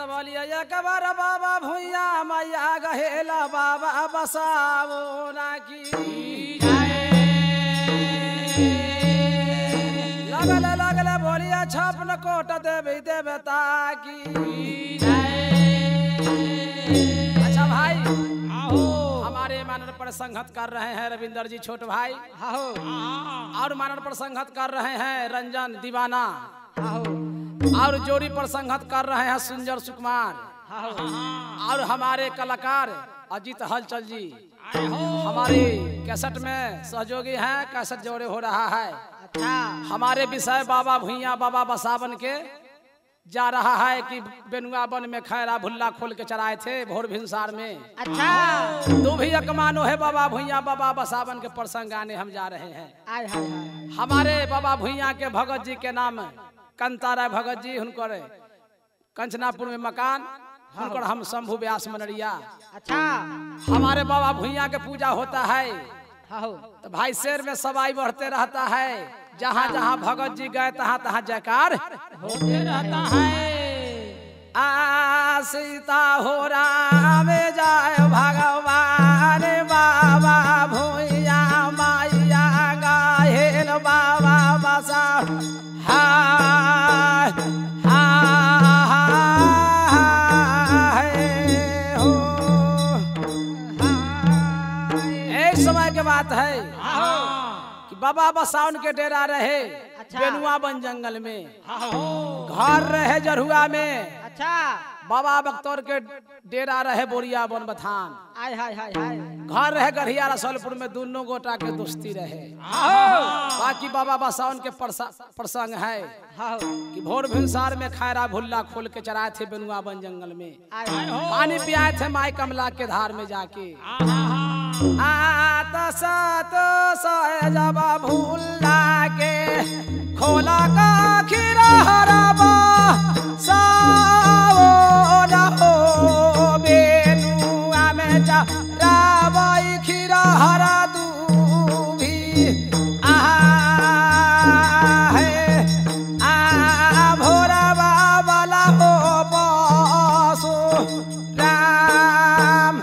बोलिए एक बार बाबा भुइया मैया गहेला बाबा बसावो ना की लगल लगल बोलिए छपन कोट देवी देवता की। अच्छा भाई हमारे मानर पर संगत कर रहे हैं रविंदर जी छोट भाई और मानर पर संगत कर रहे हैं रंजन दीवाना और जोड़ी पर संगत कर रहे हैं सुंदर सुकुमार और हमारे कलाकार अजीत हलचल जी हमारी कैसेट में सहयोगी हैं। कैसेट जोड़े हो रहा है। हमारे विषय बाबा भुइया बाबा बसावन के जा रहा है कि बेनुआ वन में खैरा भुल्ला खोल के चराए थे भोर भिनसार में। अच्छा तू भी अकमानो है बाबा भुइया बाबा बसावन के प्रसंग गाने हम जा रहे हैं। हमारे बाबा भुइया के भगत जी के नाम कंतारा भगत जी हुनकर कंचनापुर में मकान हुनकर हम शंभु व्यास मनरिया। अच्छा हमारे बाबा भुइया के पूजा होता है तो भाई शेर में सवाई बढ़ते रहता है। जहाँ जहाँ भगत जी गए तहाँ तहाँ जयकार होते रहता है। सीता हो राम जाए भगवान बाबा भुइया मैया गाहेल बाबा बसा समय के बात है कि बाबा बसावन के डेरा रहे बेनुआ बन जंगल में घर रहे जरुआ में। अच्छा बाबा बख्तौर के डेरा रहे बोरिया बन बथान घर रहे गढ़िया रसोलपुर में दोनों गोटा के दोस्ती रहे। बाकी बाबा बसावन के प्रसंग है कि भोर भिनसार में खैरा भुल्ला खोल के चराए थे बेनुआ बन जंगल में। पानी पियाए थे माई कमला के धार में जाके। जब भूला के खोला का खीरा हराबा साओ रहो बेनुआ में जा राबाई खीरा हरा दूभी भोरा बाबला हो पासो राम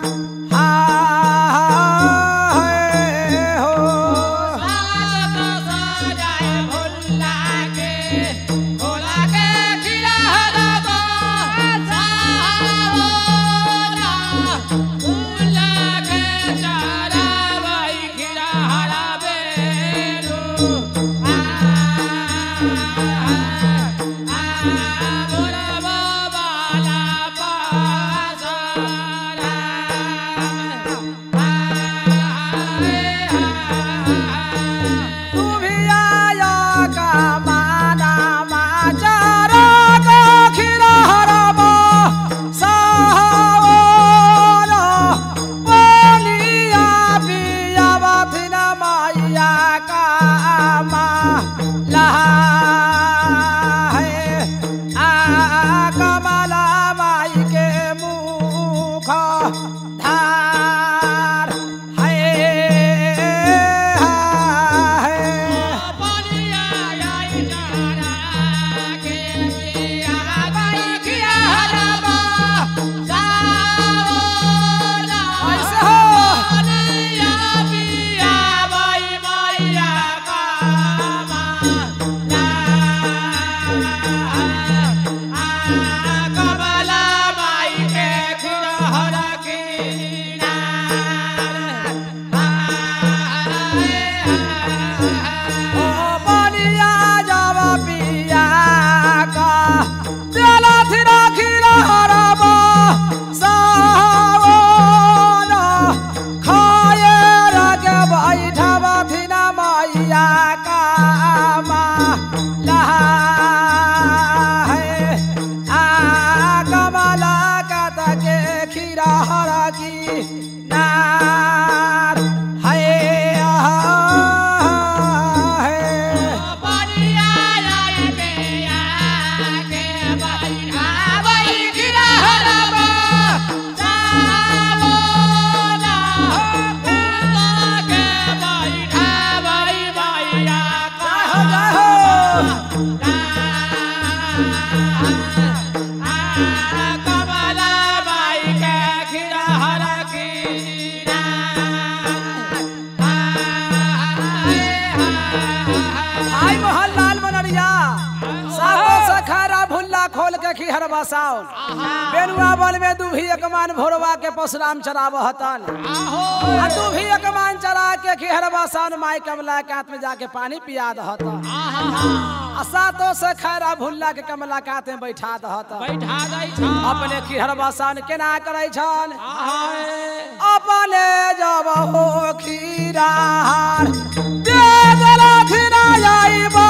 बसाओ बेनुआ बल में दूभी एक मान भोरवा के परशुराम चराव हतन दूभी एक मान चरा के खिहर बसाओ माई कमला के हाथ में जाके पानी पिया दहतन सातों से खैरा भुल्ला के कमला के हाथ में बैठा दहतन अपने खिहर बसाओ के ना करे छन अपने जब हो खीरार दे देला खीरा जाइबा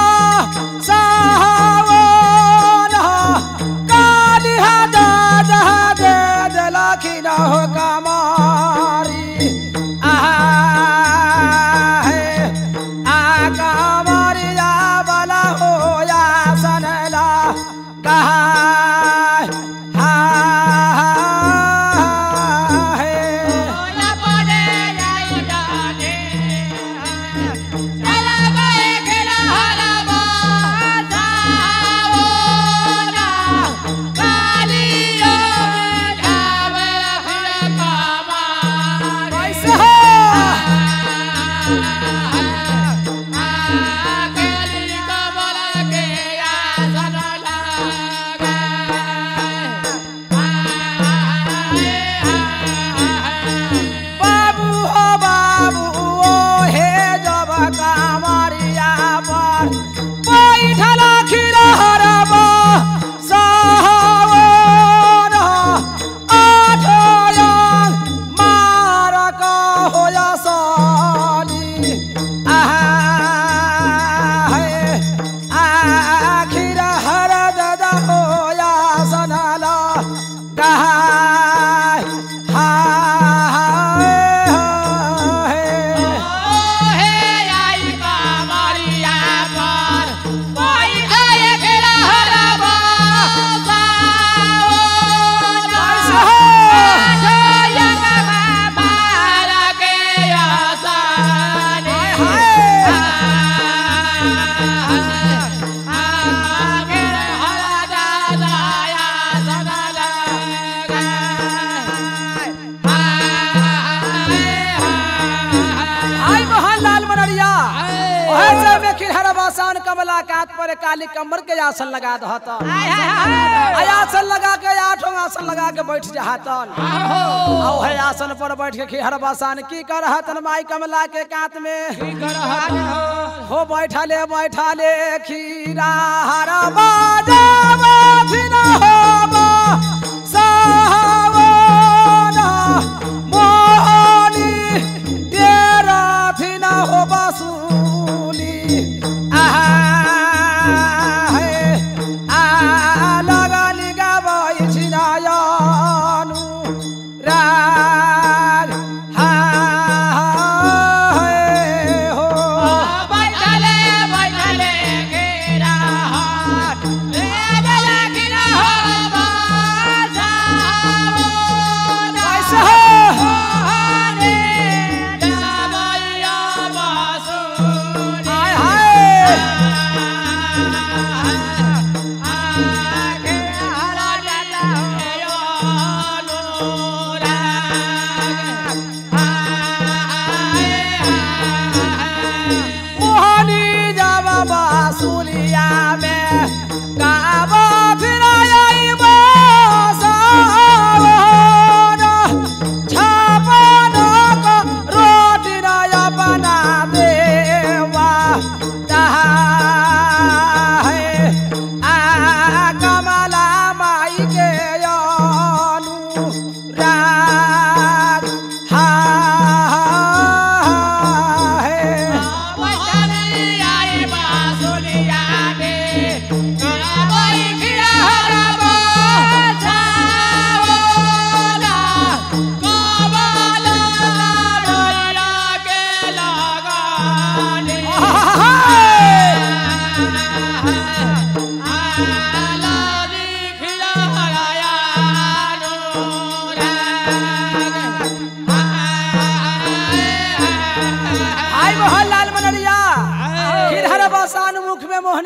सावन काली हदा दे देला खीरा हो कमारी कमारिया वाला हो या सनला कहा कमला कात पर काली कमर के आसन लगा दहता आसन लगा के आठों आसन लगा के बैठ जातन है आसन पर बैठ के खिहर बसान की करहतन माई कमला के कात में हो बैठा ले खीरा हर बाजा बाथिना होबा सावन मोहनी तेरा थिना होबा सूली कमला माई के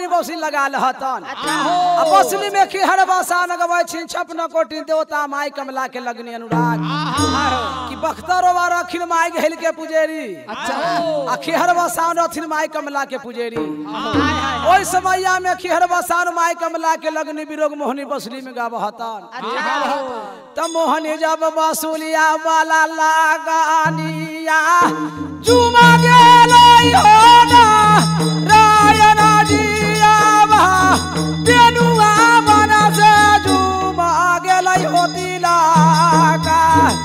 मोहनी बौसली लगा लहतन अब बौसली में की हर भाषा नगवे छिन छपन कोटि देवता माई कमला के लगनी अनुराग कि बख्तरो वार अखिल माई के हेल के पुजेरी अखिहर भाषा रथिन माई कमला के पुजेरी ओई समैया में अखिहर भाषा माई कमला के लगनी बिरोग मोहनी बौसली में गावहतन त मोहनी जब बसुलिया वाला लगानिया जुमा गेलै हो ना रायन जिया बा तेनुआ बना से जुमा गेलै हो तिला का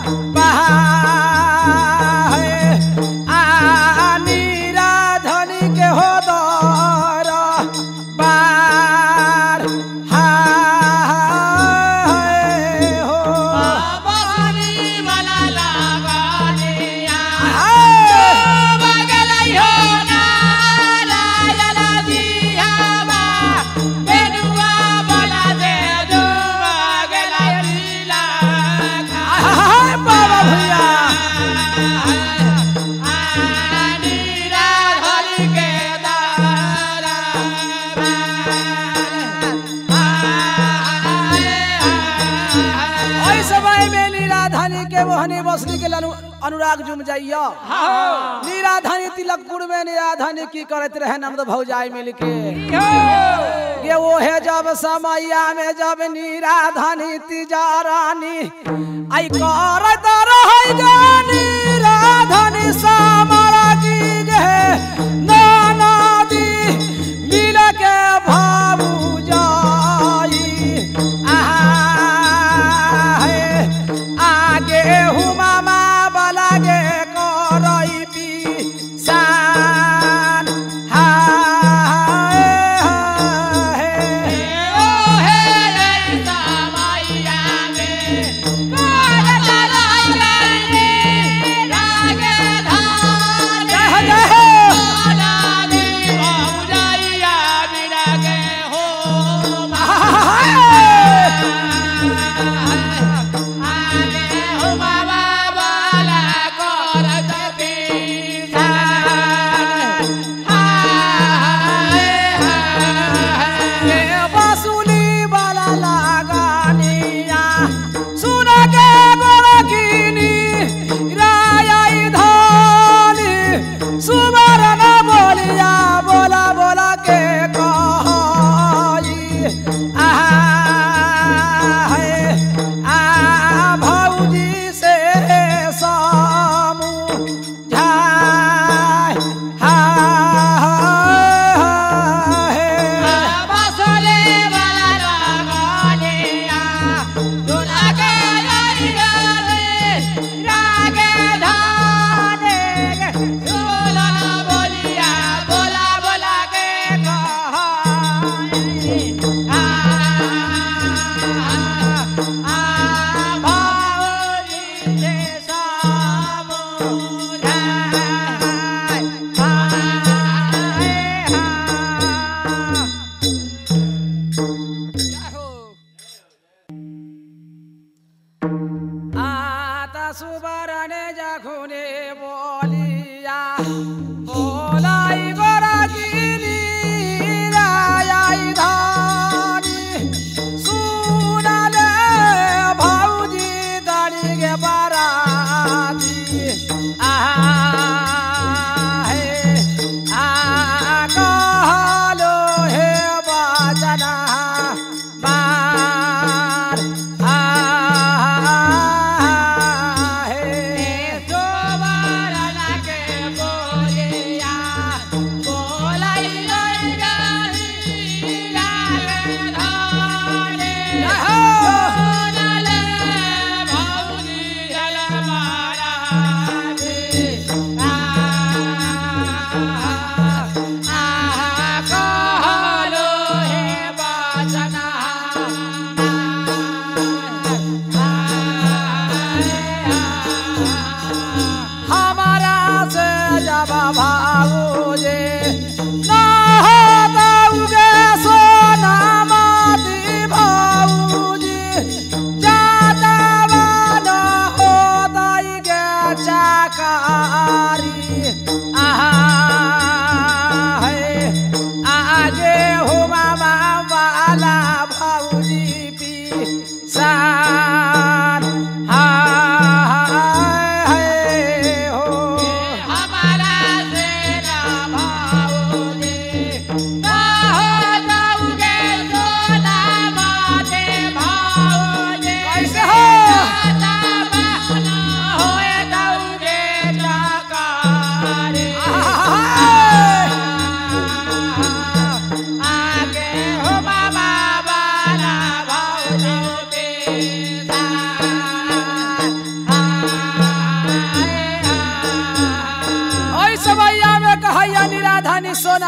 बसली के अनुराग जुम जाइया निराधनी तिलकपुर में निराधनी की करत रहे नंद भौजाई मिल के ये वो है जब समैया में जब निराधनी तिजारानी आई करत रहे निराधनी समारा की गे नाना दी मिल के भाऊ जाई आगे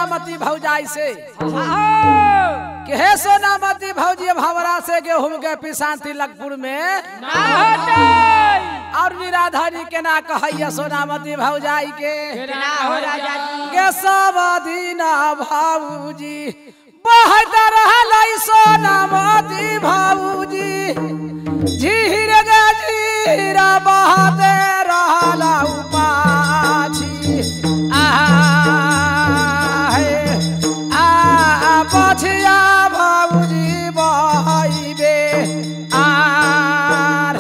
सोनामती भौजाई से कि हे सोनामती भौजी अब हमरा से गेहूं के पिसान तिलकपुर में ना होते और निराधारी के ना कहैया सोनामती भौजाई के ना हो राजा जी के सब दीना भाऊजी बहत रहलै सोनामती भौजी झीर गे झीरा बहते रहला उपाछी पछिया भौजी बहैबे आर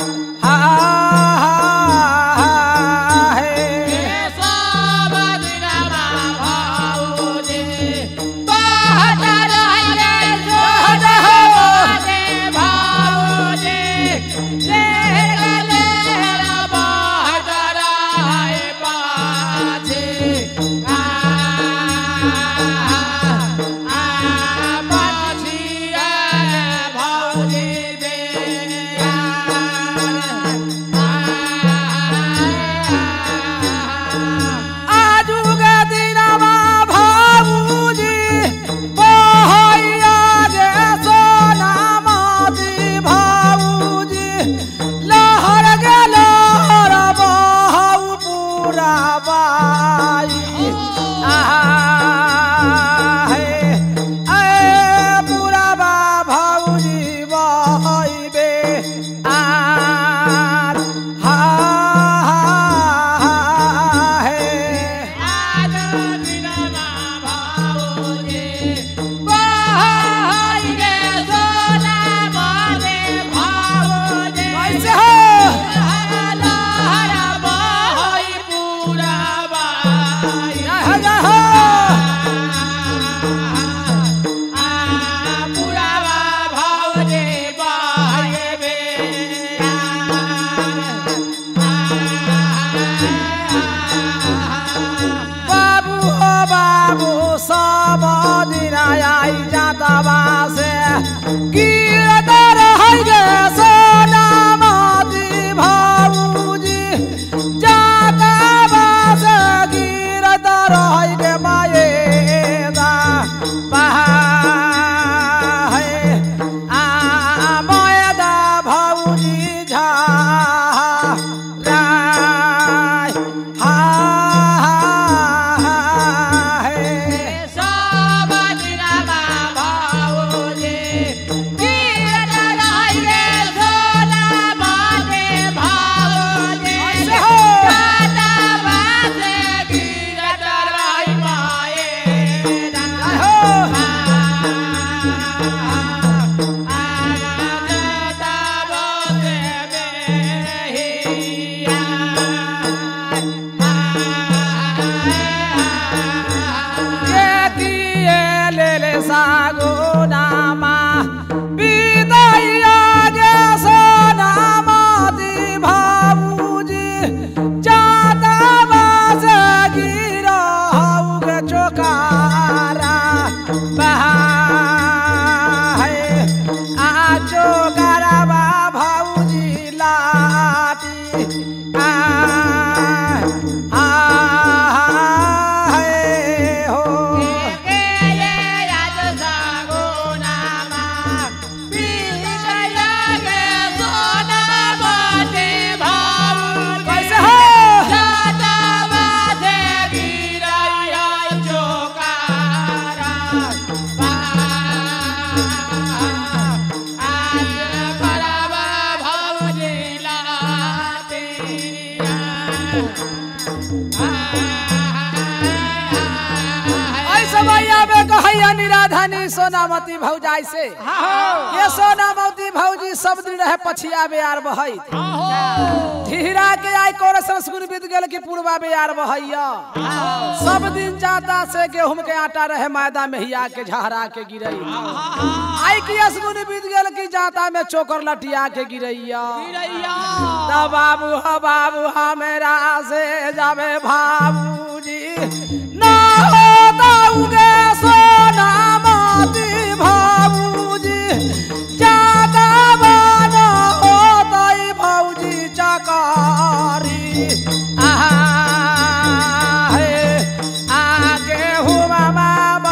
निराधानी सोनामती भौजाई से ये सोनामती भौजी सब दिन रहे पछिया बेयार बहई धीरा के आई कोर संस्कृत बीत गेल की पूर्वा बेयार बहैया सब दिन जाता से गेहूं के आटा रहे मैदा में हिया के झहरा के गिरई आई की असगुन बीत गेल की जाता में चोकर लटिया के गिरैया तब बाबू हमेरा से जावे भाबूजी ना होताऊगे सोनामती भाबूजी जाता बना होताई भौजी चकारी आगे हुआ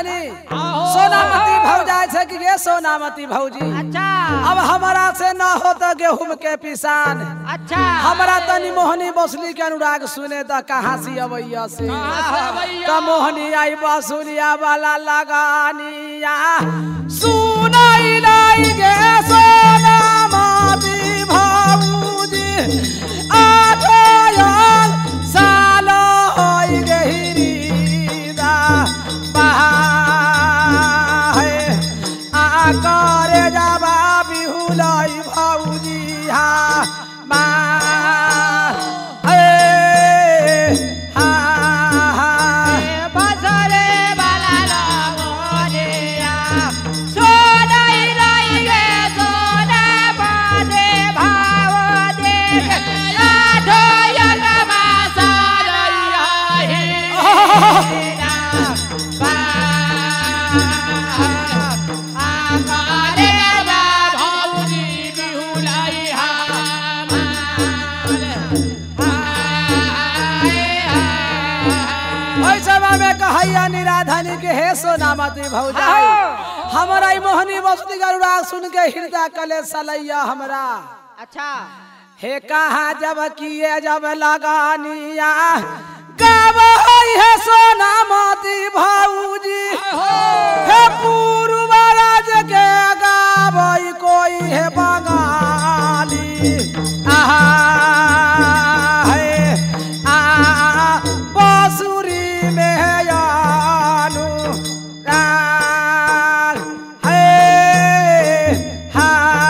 धनी सोनामती भौजाई से कि ये सोनामती भौजी अच्छा अब हमारा से ना हो तो गेहूं के पिसान अच्छा हमारा तनी मोहनी बसुली के अनुराग सुने तो कहाँ से अवैया से का मोहनी आई बसुलिया वाला लगानिया सुनाई लाई गे सोनामती भौजी आठोयन साल होई गहिरीदा बहाए आ करे जाबा बिहुलाई भौजी हा मा बसरे वाला लगोरिया सोनाई लाई गे सोना बादे भाव दे आठो यग मासारैया हिरा बा आकारे बा भौजी बिहुलाई हा में कहैया निराधनी के हे सोनामती भौजाई हमारा ई मोहनी बसुली का अनुराग सुन के हृदय कले सलैया हमरा अच्छा हे कहा जब किए जब लगानिया गाव है सोनामती भौजी हे पूर्व राज के गावई कोई है बंगाली आहा है आ बांसुरी में है यानु राग है हा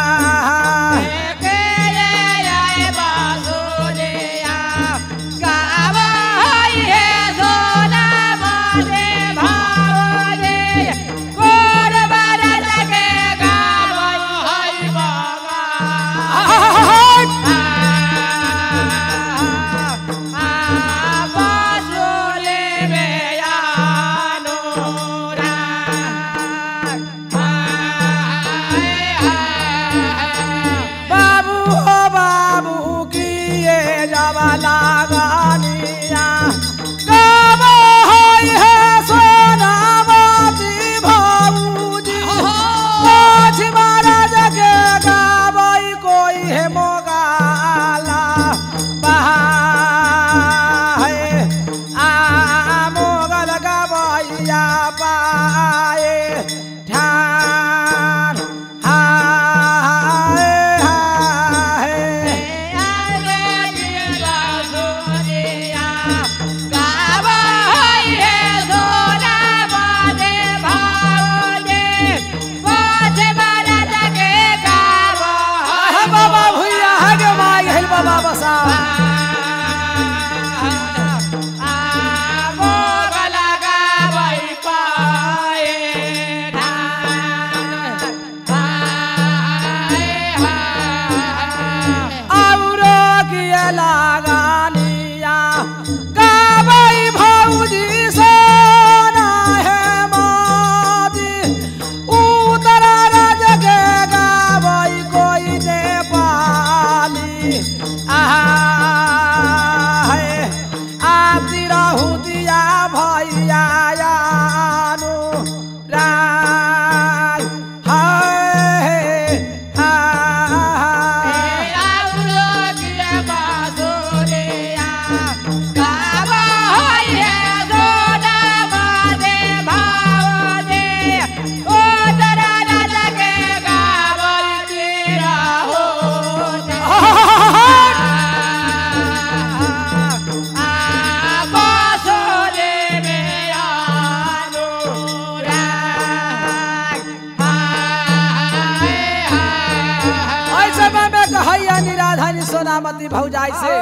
सोनामती भौजाई से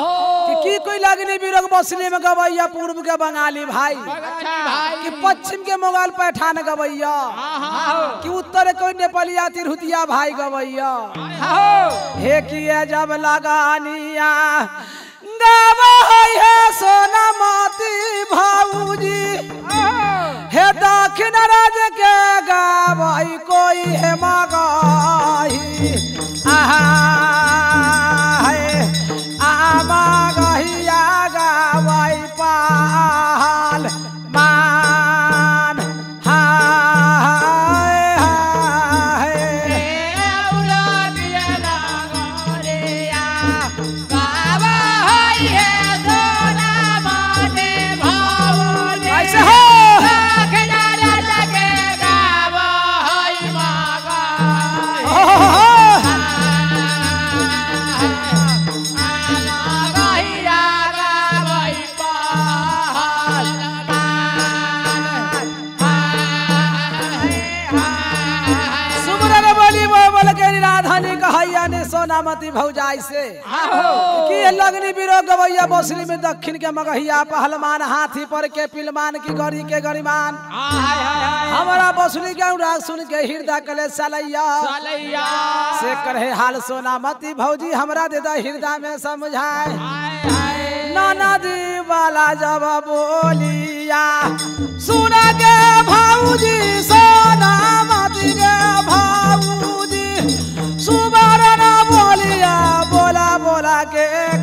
कि कोई लगनी बिरग बसली में गवैया पूर्व के बंगाली भाई कि पश्चिम के मोगल पैठान गवैया कि उत्तर कोई नेपालिया तिरहुतिया भाई गवैया हे किए जब लगानिया गवै है सोनामती भौजी हे दक्षिण राज के गवै कोई है मगही आहा पाल मान सोनामती भौजाई से कि ये लगनी बिरो गवैया बसली में दक्षिण के मगहिया पहलमान हाथी पर के पिलमान की गरी के गरिमान हमारा बसली के राग सुन के हृदय कले सलैया से करे हाल सोनामती भौजी हमरा दे दा हृदय में समझाए नदी वाला जब बोलिया सुन के भौजी सोनामती के भौजी सुबर न बोलिया बोला बोला के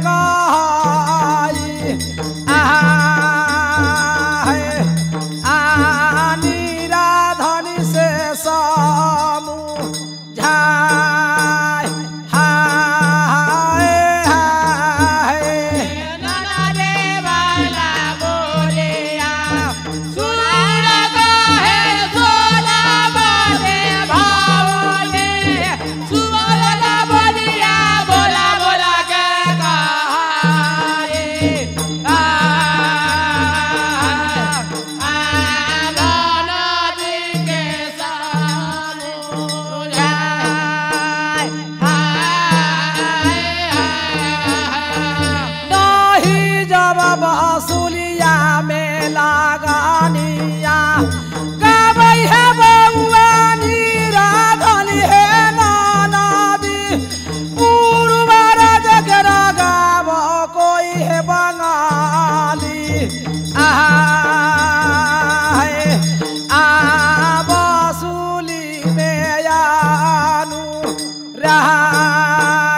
कहाई नीरा धनी से समझाए बांसुलिया में लगानिया गावै है बउआ नीरा धनी है नानादी पूर्वर जगरा गाव कोई है बंगाली बांसुली में आनु राग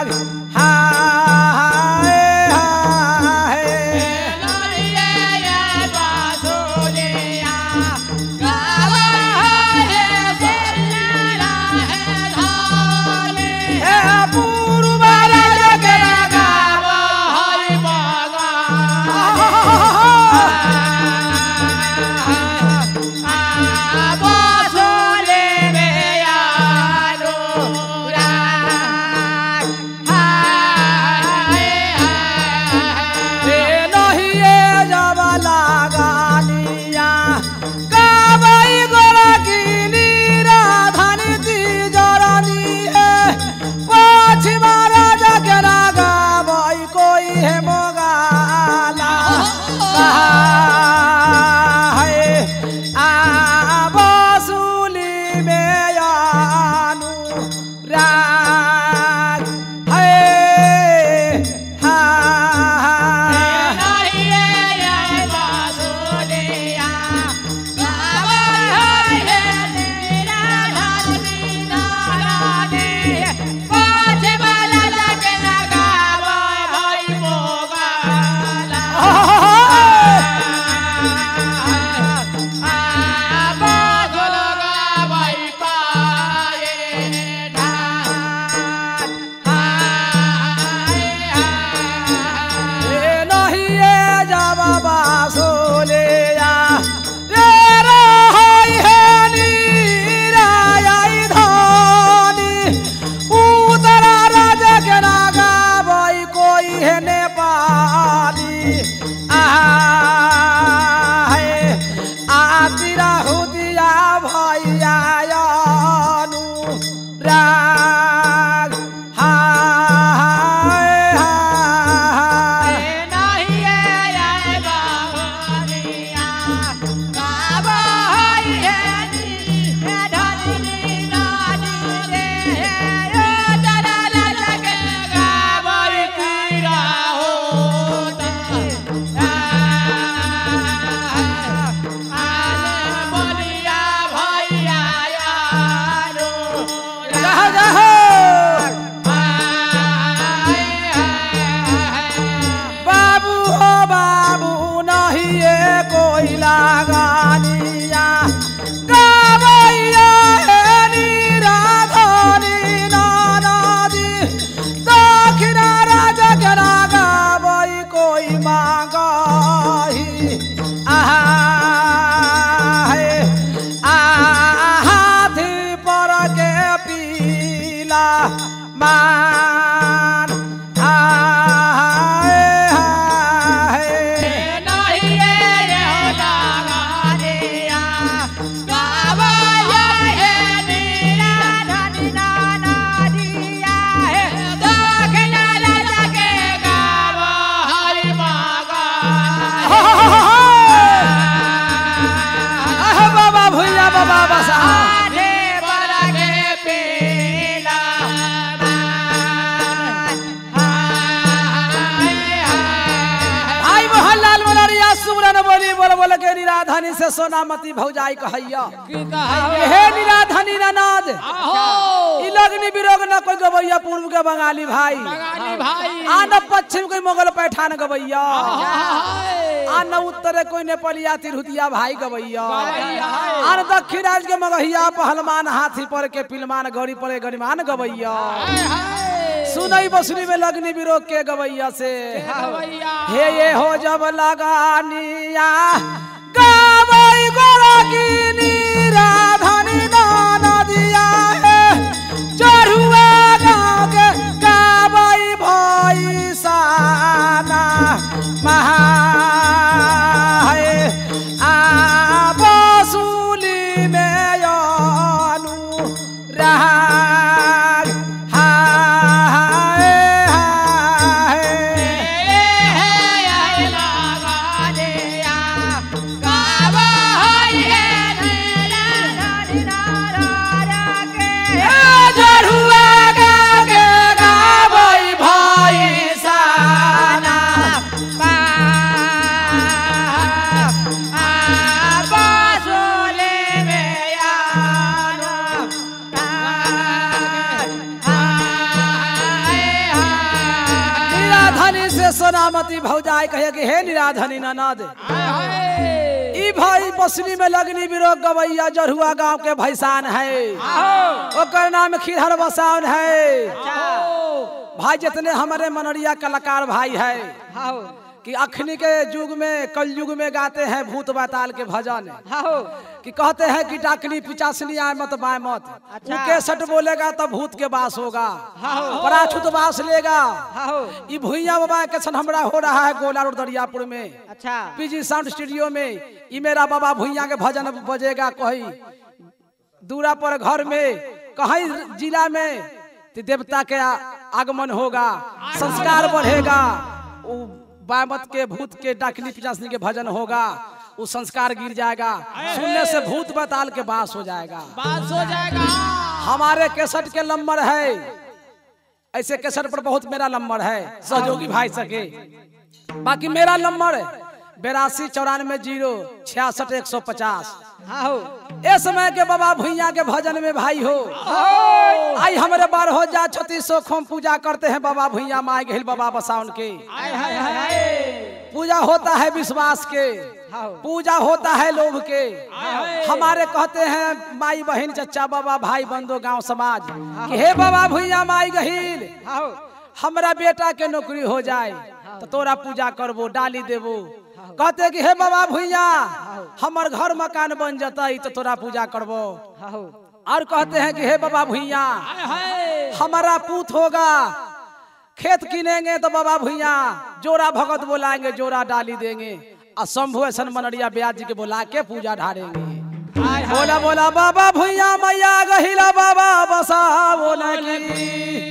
निराधनी से सोनामती भौजाई कहैया की कहे हे निराधनी ननद आहो ई लगनी बिरोग न कोई गवैया पूर्व के बंगाली भाई बंगाली भाई आन पश्चिम कोई मुगल पैठान गवैया हाय आन उत्तरे कोई नेपालिया तिरहुतिया भाई गवैया गवैया। आन दक्षिण राज्य के मगहिया पहलवान हाथी पर के पिलमान गौरी पर गरिमान गवैया सुनई बसुरी में लगनी बिरोग के गवैया से हे ये हो जब लगानिया गावई गोरकी निराधनी नदिया है चढ़ुआ गाँव के गावई भैसाना महा आ बसुली में अनुराग सोनामती भौजाई कहे कि हे निराधनी ननद ई भाई बसनी में लगनी बिरोग गवैया जरुआ गांव के भैसान है ओकर नाम खिरहर बसावन है भाई जितने हमारे मनरिया कलाकार भाई है कि अखनी के युग में कल युग में गाते हैं भूत बैताल के भजन कि कहते हैं कि डाकनी पिचासनी आए मत बाय मत के सट बोलेगा तो भूत के बास होगा पराछुत बास लेगा ये भुइया बाबा के सन हमरा हो रहा है गोला रोड दरियापुर में अच्छा पीजी साउंड स्टूडियो में ये मेरा बाबा भुइया के भजन बजेगा कहीं दूरा पर घर में कहीं जिला में देवता के आगमन होगा संस्कार बढ़ेगा बामत के भूत के डाकनी पिचासनी के भजन होगा वो संस्कार गिर जाएगा सुनने से भूत बैताल के बास हो जाएगा हमारे केसट के नंबर है ऐसे केसट पर बहुत मेरा नंबर है सहयोगी भाई सके बाकी मेरा नंबर 829490665150 ए समय के बाबा भुइया के भजन में भाई हो आई हमारे बार हो जा 3600 खोम पूजा करते हैं बाबा भुइया माई गहिल बाबा बसावन के पूजा होता है विश्वास के पूजा होता है लोभ के हमारे कहते हैं माई बहन चचा बाबा भाई बंधु गांव समाज कि हे बाबा भुइया माई गहिल हमरा बेटा के नौकरी हो जाए तो तोरा पूजा करबो डाली देबो कहते कि हे बाबा भुइया हमर घर मकान बन जतई तो तोरा पूजा करबो और कहते हैं कि हे बाबा भुइया हमारा पूत होगा खेत किनेंगे तो बाबा भुइया जोरा भगत बुलाएंगे जोरा डाली देंगे और शंभु ऐसन मनरिया ब्याज जी के बुला के पूजा ढारेंगे बोला बोला बाबा भुइया मैया गहिला बाबा बसा बोला की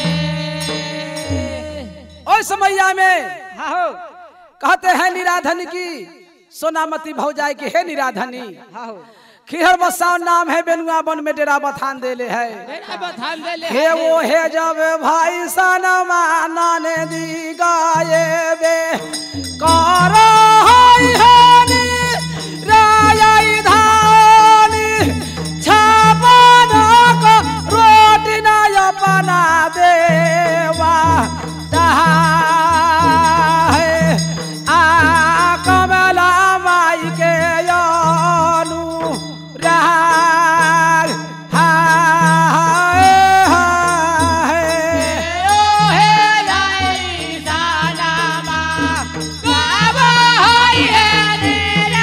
ओइ समैया में कहते हैं निराधनी की सोनामती भौजाई की हे निराधनी खिहर बसावन नाम है बेनुआ वन में डेरा बथान देले है हे वो है जब भाई सनमा नाने दी गाये बे करो है नी राय धानी छापना को रोटी ना अपना देवा Yeah.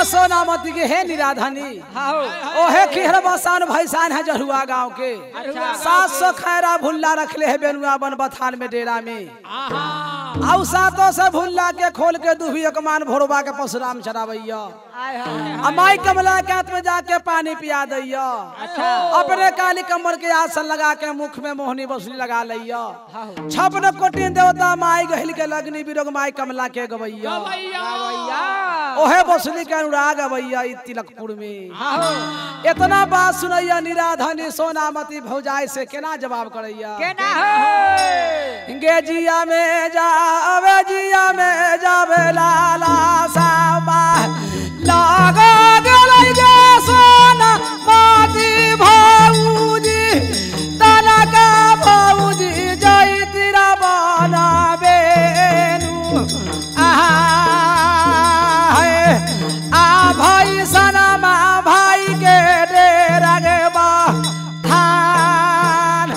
सोनामती के हे निराधनी ओहे खिहर बसान भैसान है जरुआ गांव के 700 खैरा भुल्ला रखले है बेनुआ बन बथान में डेरा में आउ सातों से भुल्ला के खोल के दुभी एकमान भोरबा के परशुराम चढ़ावैया माई कमला के हाथ में जाके पानी पिया दैया अपने काली कमर के आसन लगा के मुख में मोहनी बसुली लगा लैया 56 कोटि देवता माई गहिल के लगनी बिरोग माई कमला के गवैया ओहे बसुली के अनुराग गवैया तिलकपुर में इतना बात सुनैया निराधनी सोनामती भौजाई से केना जवाब करैया गे जिया में जावे लाला साबा लागा गेलै गे सोनामती भौजी तनका भौजी जय तेरा बना बेनु आ भाई सनमा भाई के डेरा गे बा थान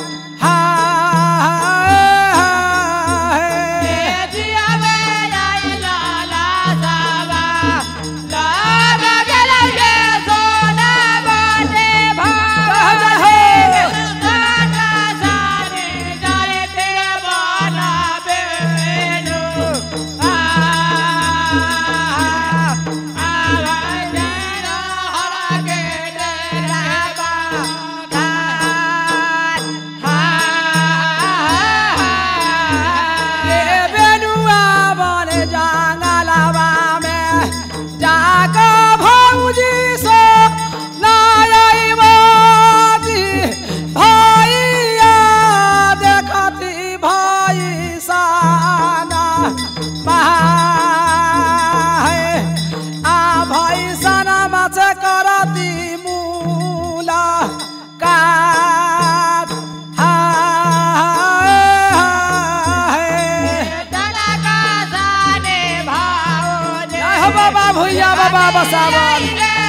बाबा बसावन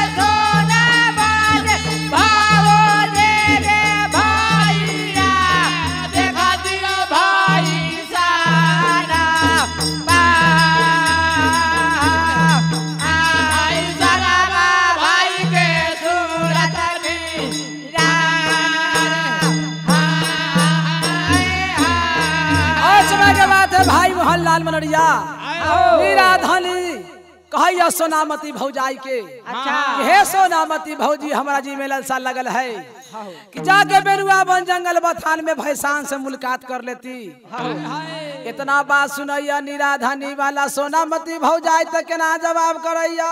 भाई मोहनलाल मनरिया निराधनी कहैया सोनामती भौजाई के हे सोनामती भौजी हमारा जी में ललसा लगल है कि जाके बेरुआ बन जंगल बथान में भैसान से मुलाकात कर लेती। इतना बात सुनैया निराधनी वाला सोनामती भौजाई तो केना जवाब करैया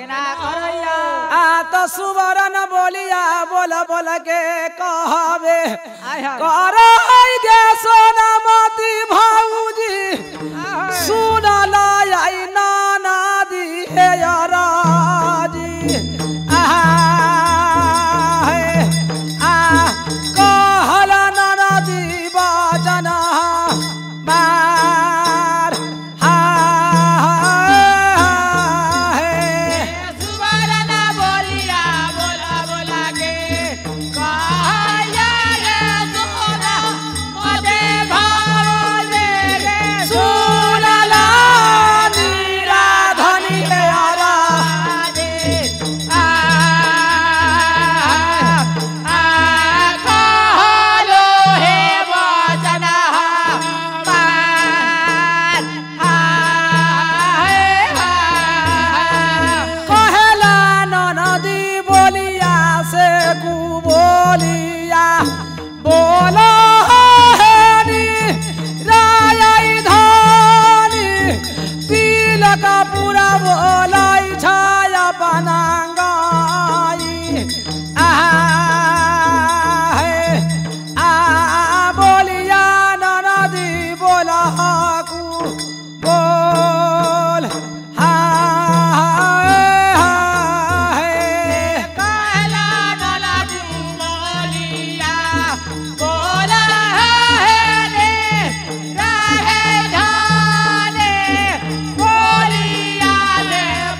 आ तो सुवरन बोलिया बोल बोल के कहबे करई गे सोनामती भौजी सुन लाई नाना दी हे राजी कहला नाना दी बाजना मार सुवरन बोलिया बोला बोला के कहया रे सोना मते भावे रे सुनला निराधनी हे राजी कहलो हे वचना कहला ननदी बोलिया से कु बोलिया बोला हेनी राय धानी तिलक पूरा बोलाई छाया बनांगाई बोलिया ननदी बोला कु बोल कहला नला बोलिया बोला है रे रहे धाने बोलिया रे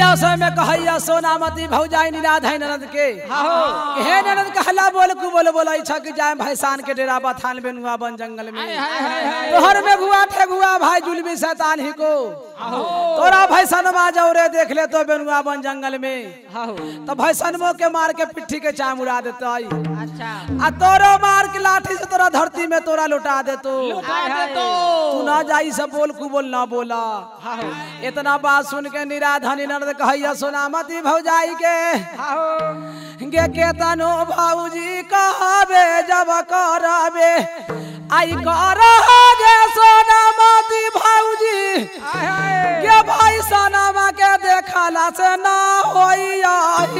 अवसर में कहैया सोनामती भौजाई निराध है ननद के हे ननद कहला बोल कु बोल बोला इच्छा कि जाए भैसान के डेरा बथान बेनुआ बन जंगल में तोहर में घुआ थे घुआ भाई जुलमी शैतान ही को तोरा भैसनवा जौरे देख ले तो बेनुआ बन जंगल में तो भैसनवो के मार के पिट्ठी के चाम उड़ा देता आ तोरो मार के लाठी से तोरा धरती में तोरा लुटा दे तू ना जाई सब बोल कु बोल ना बोला। इतना बात सुन के निराधनी ननद कहैया सोनामती भौजाई के केतनो भौजी कहबे जब करबे आई करगे सोनामती भौजी के भाई सनमा के देखला से ना होइया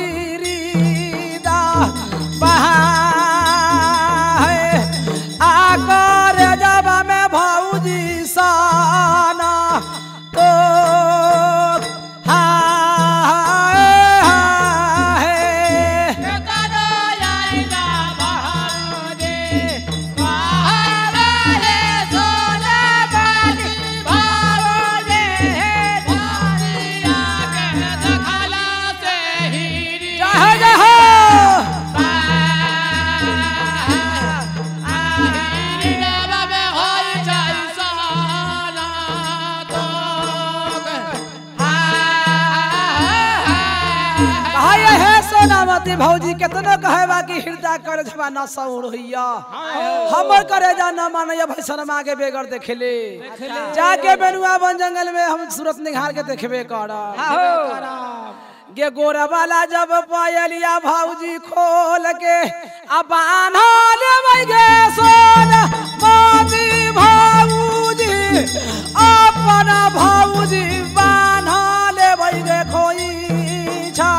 रीदा आकर जब में भौजी साना तो सोनामती भौजी केतनो कहेबा कि हृदय करे जबा न सौर होइया हमर करे जा न मानया भैसनमा के बेगर देखले जाके बेनुआ बन जंगल में हम सूरत निहार के देखबे करा गे गोरा वाला जब पायलिया भौजी खोल के अब बान्हा लेबै गे सोनामती भौजी अपना भौजी बान्हा लेबै गे खोइछा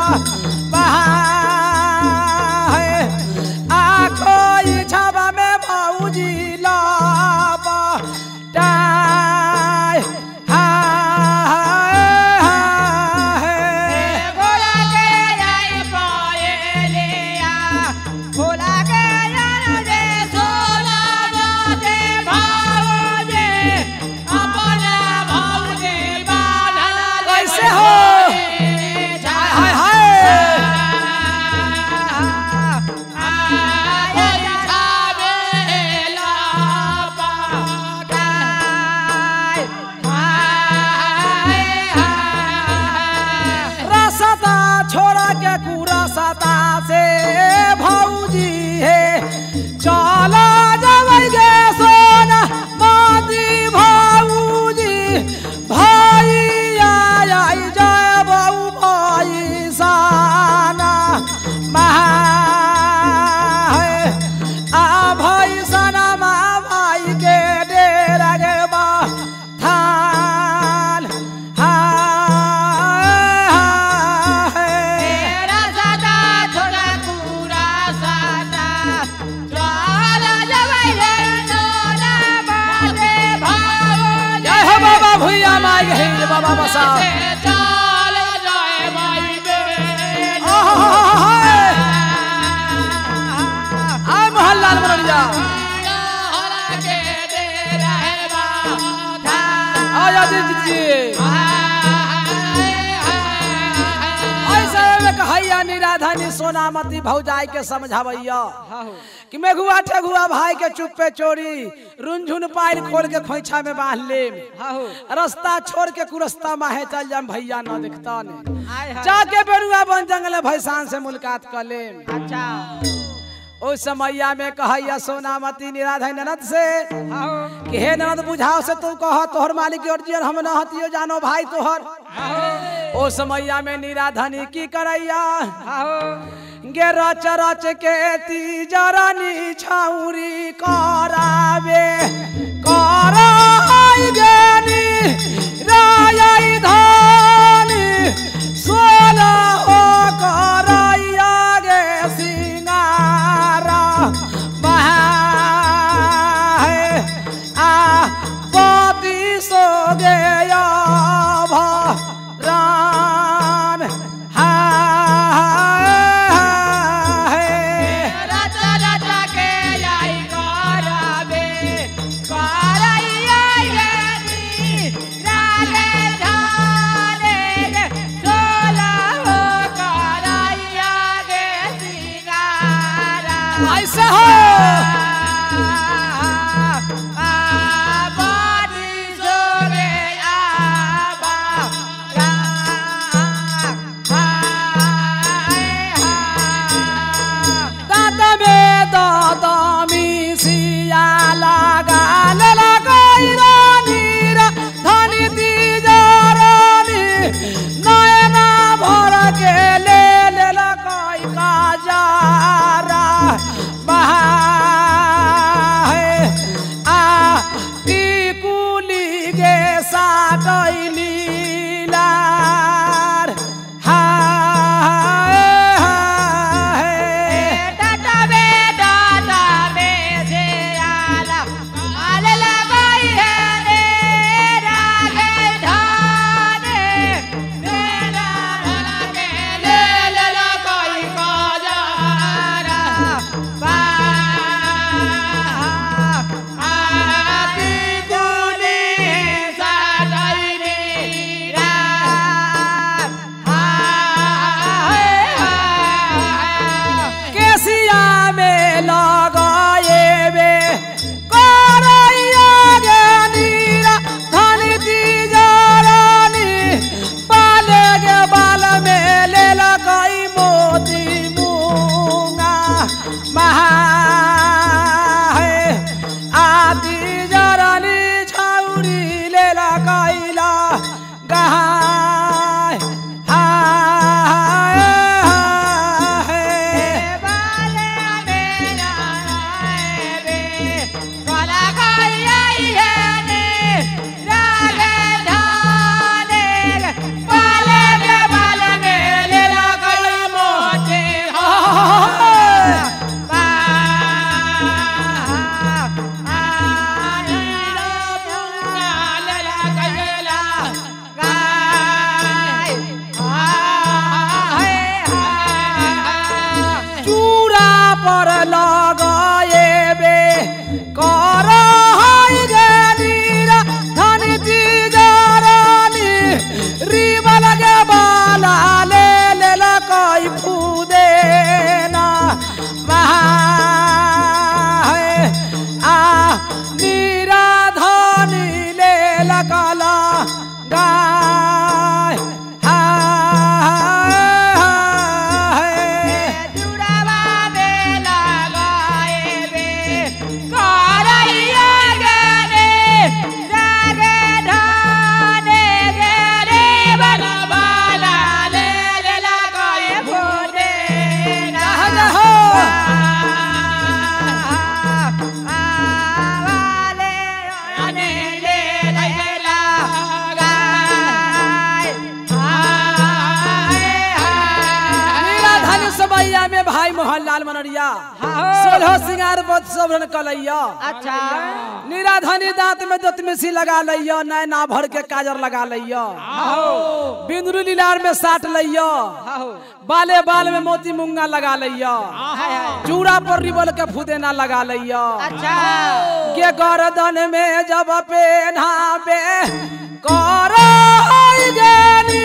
बाबा बसा मोहनलाल मनोरिया कहैया निराधनी सोनामती भौजाई के समझावैया कि मेघुआ ठेगुआ भाई के चुप्पे चोरी रुंझुन पाइल खोल के खोइछा में बांध ले रास्ता छोड़ के कुरस्ता माहे चल जाम भैया न दिखता ने जाके बेरुआ बन जंगल भैसान से मुलाकात कर ले। अच्छा उस समैया में कहैया सोनामती निराधनी ननद से कि हे ननद बुझाओ से तू कह तोहर मालिक अर्जियन हम न हतियो जानो भाई तोहर। ओ समैया में निराधनी की करैया गे रच रच के तीजरनी छौरी करावे कराई गेनी राय धानी सोना हो करैया गे सिंगारा आ पति सो गया भरान राजा राजा के लाई करावे मोहनलाल मनरिया सोलह सिंगार बहुत सोभन कलैया। अच्छा निराधनी दांत में दतमिसी लगा लैया, नैना भर के काजर लगा लैया, बिंदु लीलार में साट लैया, बाले बाल में मोती मुंगा लगा लैया, चूड़ा पर रिबल के फुदेना लगा लैया। अच्छा के गर्दन में जब पेनाबे करो ज्ञानी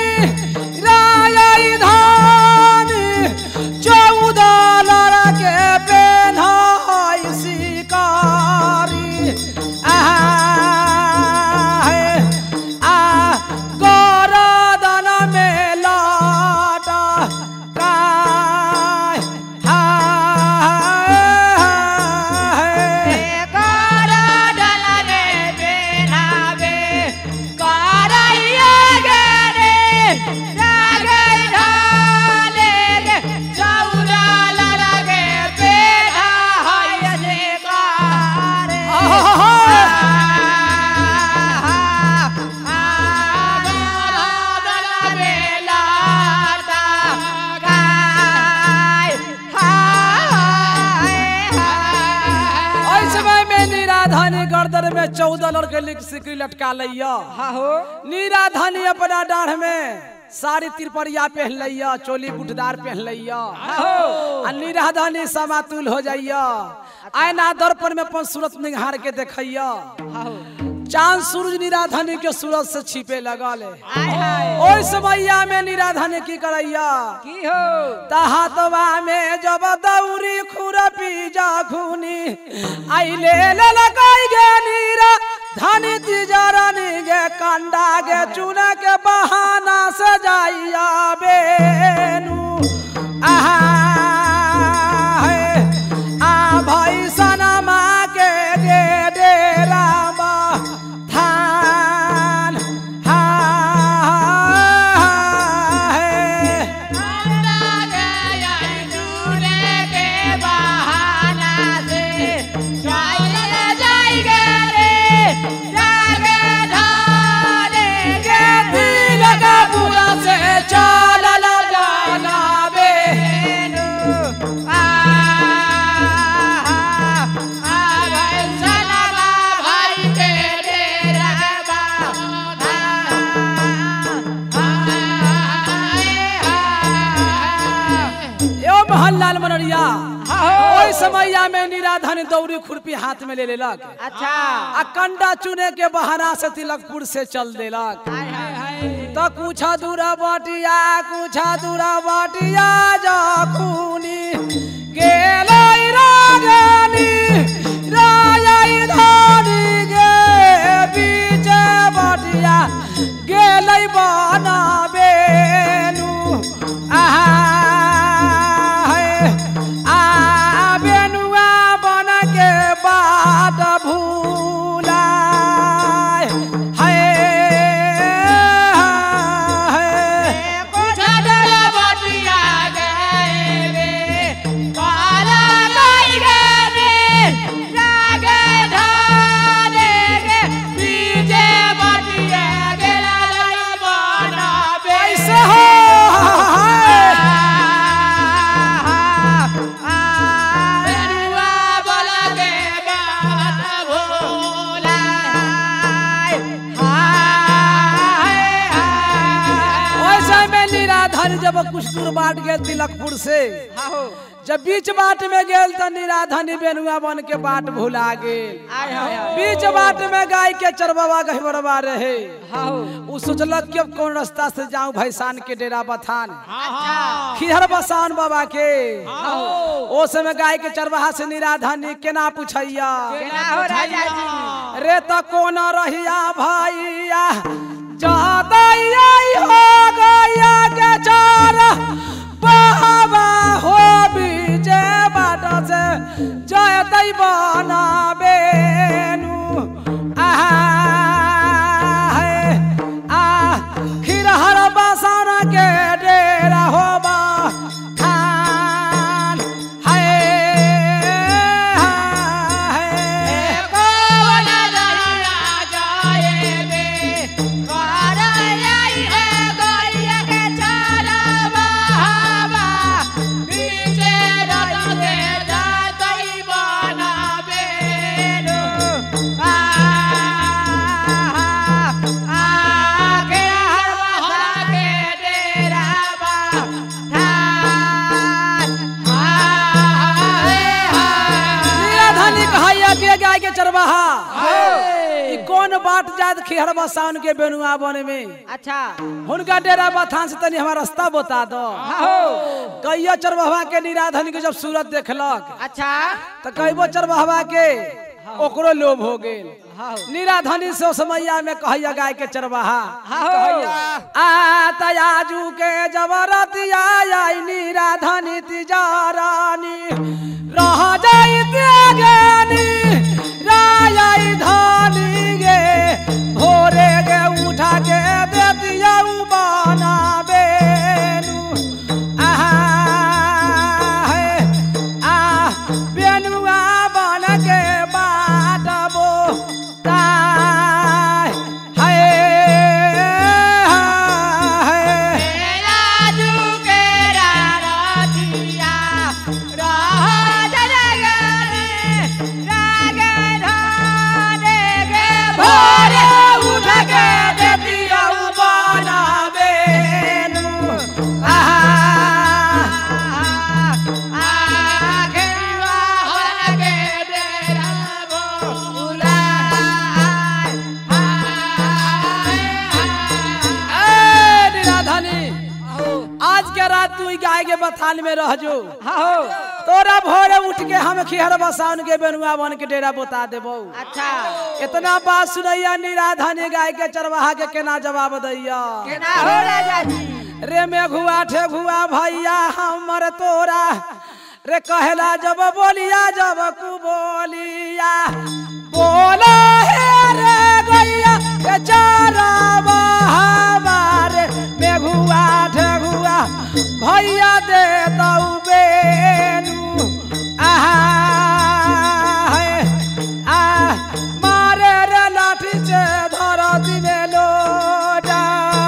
राय धानी 14 लड़के पेनाई शिकारी गर्दन में लाटा गर्दन में 14 लड़के लिख सिकरी लटका लैया। निराधनी अपना डाढ़ में साड़ी तिरपरिया पहन लैया, चोली बुटदार पहन लैया, निराधनी समातुल हो जाइया। आईना दर्पण में अपन सूरत निहार के देखैया। चांद सूरज निराधन के सूरज से छिपे लगल आय हाय ओइ समैया में निराधन की करैया की हो हाथवा में जब दौरी खुरपी जाखुनी आई ले लगाई गे नीरा धनी तिजरनी गे कंडा गे चुना के बहाना से जाइया बेनु आहा आ भाई सनमा के गे डेरा थान हा लाल मनरिया ओइ समैया में निराधन दौरी खुरपी हाथ में ले लेलक अच्छा आ कंडा चुने के बहाना से तिलकपुर से चल देलक तो कुछ दूरा बटिया जखुनी गेलै रागनी रायै धनी गे बीच बटिया गेलै बनाबेनु आहा बात भूलाय है कुछ डर बटिया गए रे काला गई रे रागे धाने गे बीजे बटिया गेला बना ऐसे हो जब कुछ दूर बाट गए तिलकपुर से जब बीच बाट में गेल तो निराधनी बेनुआ बन के बाट भुला गेल बीच बाट में गाय के चरबवा गहबरवा रहे उ सोचलक कि अब कौन रास्ता से जाऊं भैसान के डेरा बथान खिहर बसान बाबा के ओ समय गाय के चरवाहा से निराधनी केना पूछैया रे तो कौन रहिया भैया ज्यादा हो गया के चारा बाबा हो बीजे बाट से जय दई बनाबेनु आहा खिरहर बसान के डेरा होबा खान चरवाहा कौन बाट जात खिहर बसान के बेनुआ बन में अच्छा हुनका डेरा बथान से तनी हमारा रास्ता बता दो कहियो चरवाहा के निराधन के जब सूरत देखलक अच्छा तो कहबो चरवाहा के ओकरो लोभ हो गेल निराधनी से समैया में कहिया गाय के चरवाहा आ तयाजू के जबरतिया आई निराधनी तिजारानी रह जाई त्यागनी राय धानी गे भोरे गे उठा के दे दिया बना बेनु आहा बेनुआ बन के बाटबो ताय राज के रात तू गाय के बथान में रह जो। हाँ तोरा भोरे उठ के हम खिहर बसाउन के बेनुआ बन के डेरा बता देबो। अच्छा इतना बात सुनैया निराधनी गाय के चरवाहा के केना जवाब दैया। केना हो राजा जी रे मेघुआ ठेघुआ भैया हमर तोरा रे कहला जब बोलिया जब कु बोलिया बोला है रे गैया के चरवाहा हमारे मेघुआ ठेघुआ भैया दे दऊ बेनु आहा है आ मारे रे लाठी से धरती में लोटा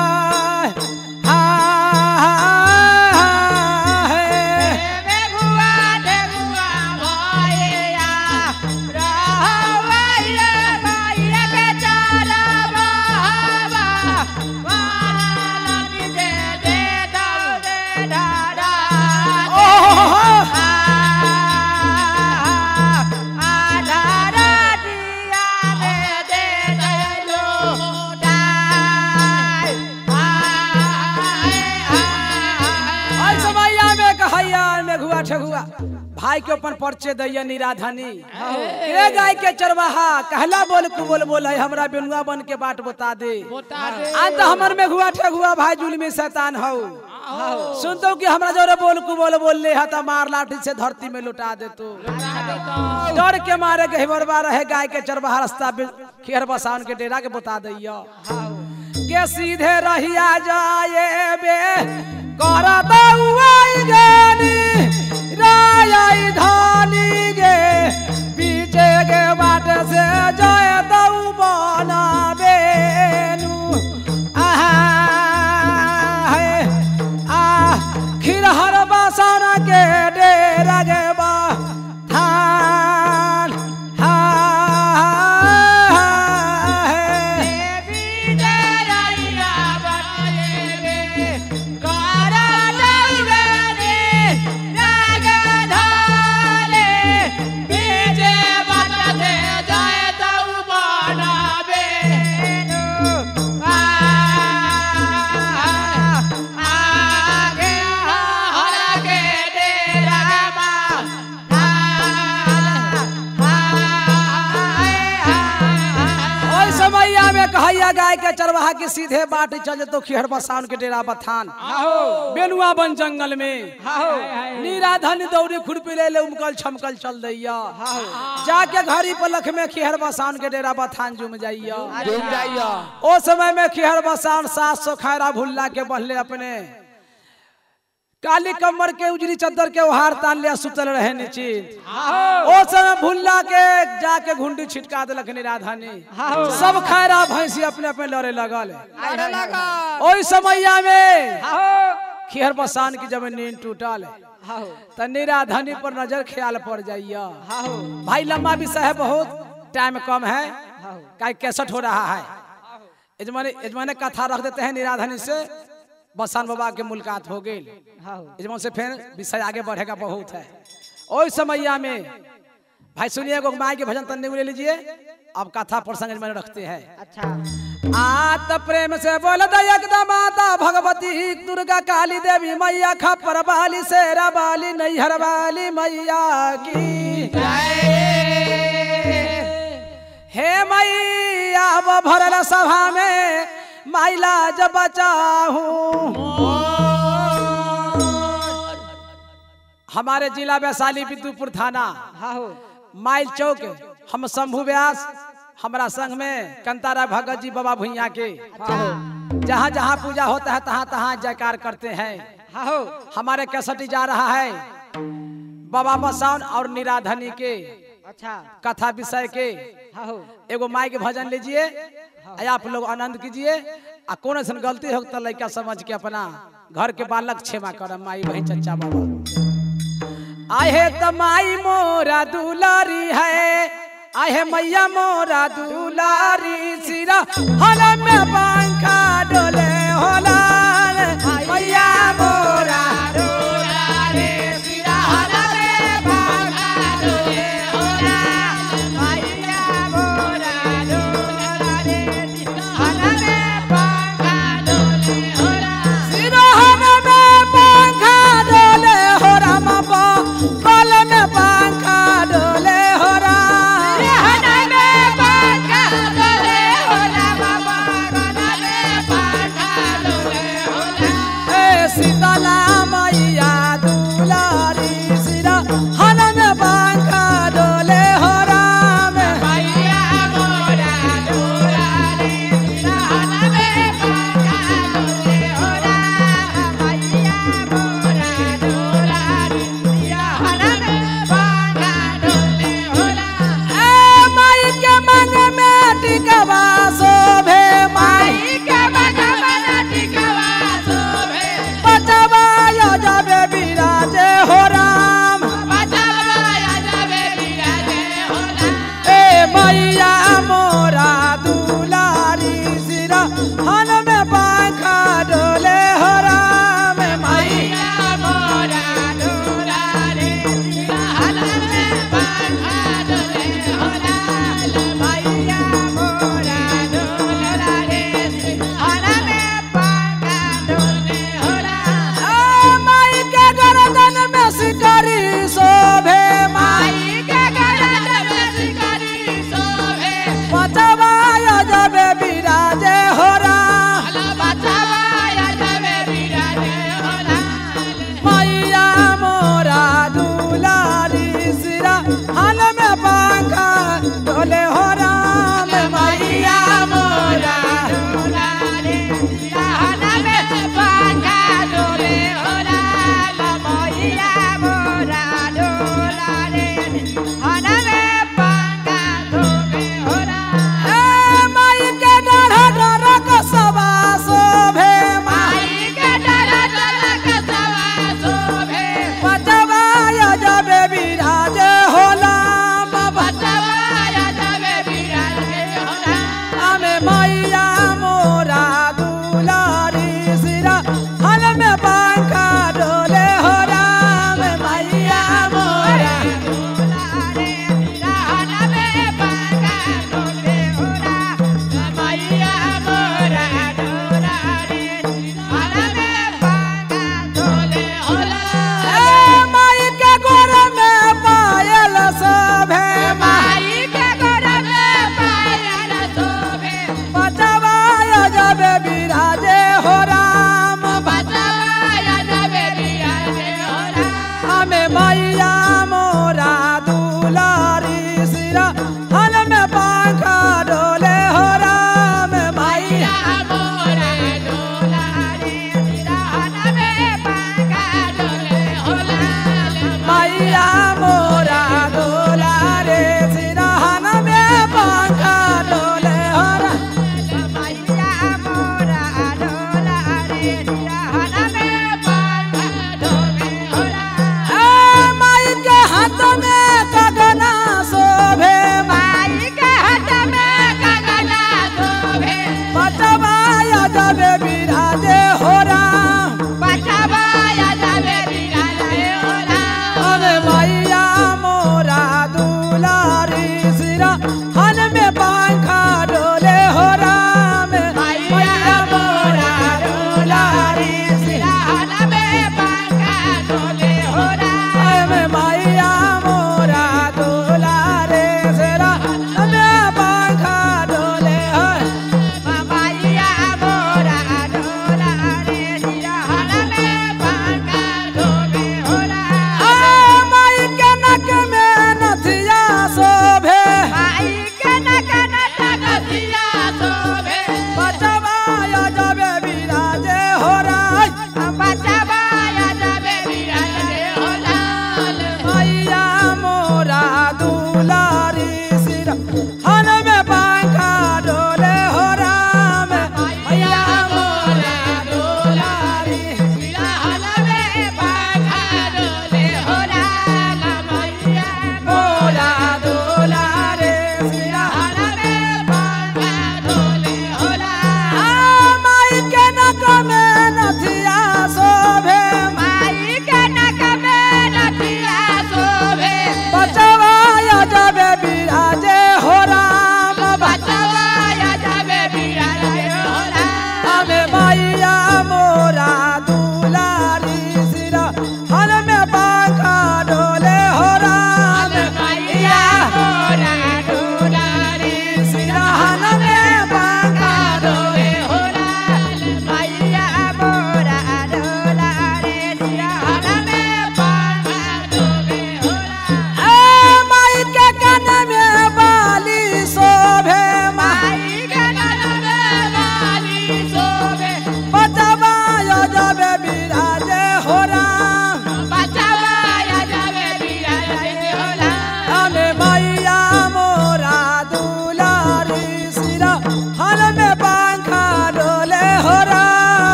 भाई के अपन परिचय दैया निराधनी के गाय के चरवाहा कहला बोल कु बोल बोल हमरा बेनुआ बन के बाट बता दे अंत हमर में घुआ ठेगुआ भाई जुल्मी शैतान हो सुनतो कि हमरा जोरे बोल कु बोल बोल ले हता मार लाठी से धरती में लुटा दे तू डर के मारे गहिबरवा रहे गाय के चरवाहा रास्ता खिहर बसाउन के डेरा के बता दैया के सीधे रहिया जाए बे करा दउआई गेनी राय धानी गे पीछे के बाट से जाए दऊ बना बेनु आहा है आ खिरहर बसाना के डेरा गे बा थान हा कहैया गाय के चरवाहा के सीधे बाट चल तो खिहर बसाउन के डेरा बथान बेनुआ बन जंगल में निराधन दौड़ी खुरपी ले ले उमकल छमकल चल दैया जाके घड़ी पलख में खिहर बसाउन के डेरा बथान जुम जाइया ओ समय में खिहर बसाउन 700 खैरा भुल्ला के बहले अपने काली कमर के उजरी चद्दर के उहार तान लिया सुतल रहे नीचे ओ समय भुल्ला के जाके घुंडी छिटका दिलक निराधनी सब खैरा भैंसी अपने अपने लड़े लगल ओई समैया में खिहर बसान की जब नींद टूटल त निराधनी पर नजर ख्याल पड़ जाइया भाई लंबा विषय है बहुत टाइम कम है का कैसेट हो रहा है यजमाने कथा रख देते हैं निराधनी से बसान बाबा के मुलाकात हो गई यजमान से फिर विषय आगे बढ़ेगा बहुत है ओई समैया में भाई सुनिए गो माई के भजन तन्ने ले लीजिए अब कथा प्रसंग में रखते हैं अच्छा आत प्रेम से बोल दया माता भगवती दुर्गा काली देवी मैया खपर वाली शेरा वाली नैहर वाली मैया की हे मैया वो भरल सभा में माइला जब बचाहू हमारे जिला वैशाली विद्युपुर थाना माइल चौक हम शंभू व्यास हमारा संघ में कंतारा भगत जी बाबा भुइया के जहाँ जहाँ पूजा होता है तहाँ तहाँ जयकार करते हैं हमारे कैसेट जा रहा है बाबा बसाउन और निराधनी के अच्छा कथा विषय के एगो माई के भजन लीजिए आप लोग आनंद कीजिए आ कौन सन गलती हो तो लड़का समझ के अपना घर के बालक क्षमा कर माई बहन चचा बाबा आए त माई मोरा दुलारी है आए मैया मोरा दुलारी सिरा हला में पंखा डोले होला मैया मोरा दुलारी सिरा हला में पंखा डोले होला मैया मोरा दुलारी हला में पंखा डोले होला सिरा हला में टिकवा शोभे माई बचवा जाबे विराजे हो राम ए मैया मोरा दुलारी सिरा हन में पंखा डोले हो राम मैया मैया मोरा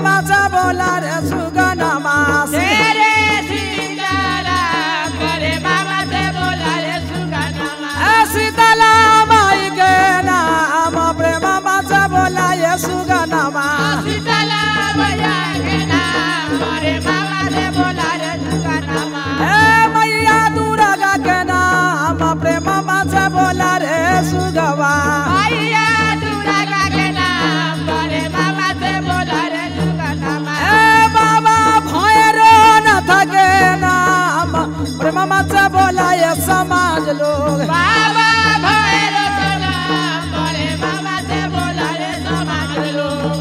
मामा से बोला रे सुगनमा तेरे सीताराम करे मामा से बोला रे सुगनमा सीतला माई के नाम प्रेम मामा से बोला ये सुगनमा सीतला मैया के नाम करे मामा से बोला रे सुगनमा मैया दुर्गा के नाम प्रेम मामा से बोला रे सुगवा मैया दुर्गा के नाम करे मामा से बोला रे सुगनमा बाबा भैरो नाथ के नाम प्रेम मामा से बोला ये समाज लोग बाबा भैरो के नाम करे मामा से बोला रे समाज लोग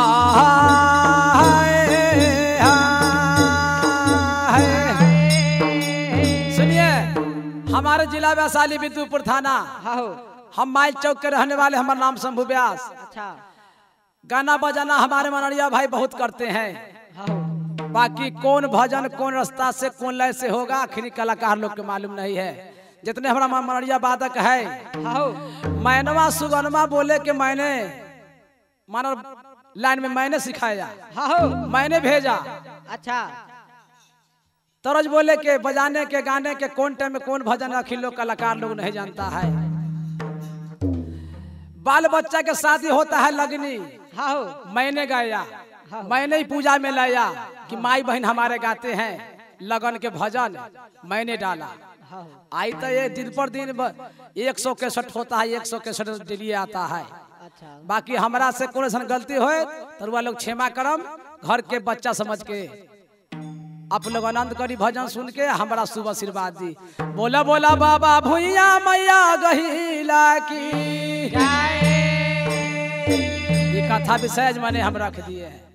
सुनिए हमारे जिला वैशाली विद्युपुर थाना हम माइल चौक के रहने वाले हमारा नाम शंभू व्यास अच्छा गाना बजाना हमारे मनरिया भाई बहुत करते हैं बाकी कौन भजन कौन रास्ता से कौन लय से होगा आखिरी कलाकार लोग के मालूम नहीं है जितने हमारा मनरिया वादक है मैनवा सुगनमा बोले कि मैंने मानो लाइन में मैंने सिखाया मैंने भेजा अच्छा तरज बोले के बजाने के गाने के कौन टाइम में कौन भजन अखिल लोग कलाकार लोग नहीं जानता है बाल बच्चा के शादी होता है लगनी मैंने गाया मैंने ही पूजा में लाया कि माई बहन हमारे गाते हैं लगन के भजन मैंने डाला आई तो ये दिन पर दिन 161 होता है 161 डेली आता है बाकी हमरा से कोई गलती हो तो लोग क्षमा करम घर के बच्चा समझ के आप लोग आनंद करी भजन सुन के हमारा शुभ आशीर्वाद दी बोला बोला बाबा भुइया मैया गहिला की ये कथा विषय मैंने हम रख दिए हैं।